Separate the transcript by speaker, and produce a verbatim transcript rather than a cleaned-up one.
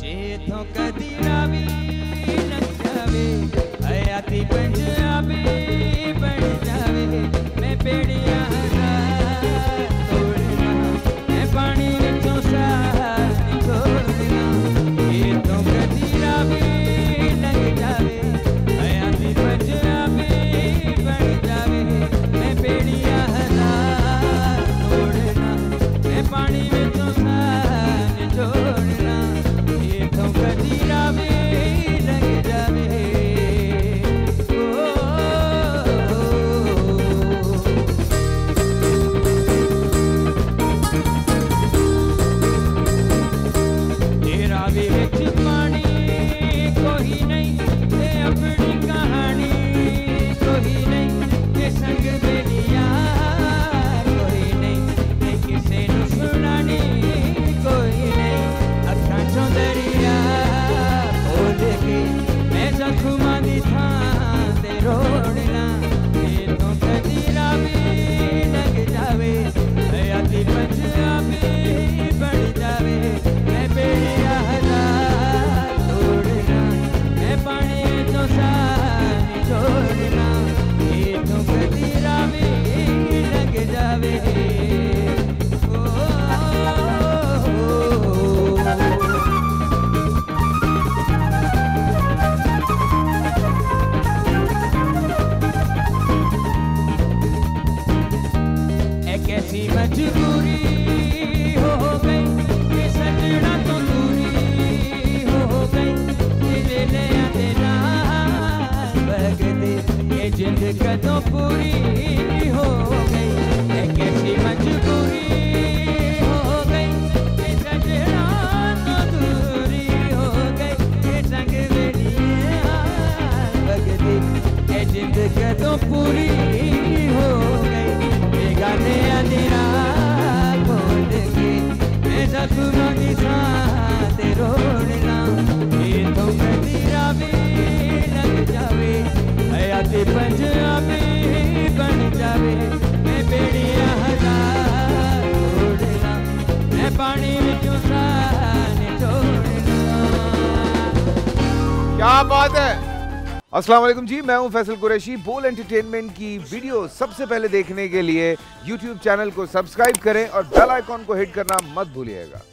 Speaker 1: जेठों कदी रावी लग जावे हयाती पंजाबी बन जावे मैं पेड़िया तोड़ना मैं पानी विचों साह छोड़ना जेठों कदी रावी लग जावे हयाती पंजाबी बन जावे मैं पेड़िया तोड़ना मैं पानी विचों साह छोड़ना जेठों कदी रावी लग जावे कैसी मजबूरी हो गई कि सजना तो दूरी हो गई ले ले तेरा बगदे ये जिंद कदों पूरी हो गई कैसी मजबूरी हो गई कि सजना तो दूरी हो गई ये संग बेलिया बगदे ये जिंद कदों पूरी हो गई गाने अंधेरा खोल के मैं जख्मों की साथ रोड़ना जेठों कदी रावी लग जावे हयाती पंजाबी बन जावे मैं बेड़िया हजार तोड़ना मैं पानी विचों साह छोड़ना।
Speaker 2: क्या बात है। अस्सलाम वालेकुम जी, मैं हूं फैसल कुरैशी। बोल एंटरटेनमेंट की वीडियो सबसे पहले देखने के लिए यूट्यूब चैनल को सब्सक्राइब करें और बेल आइकॉन को हिट करना मत भूलिएगा।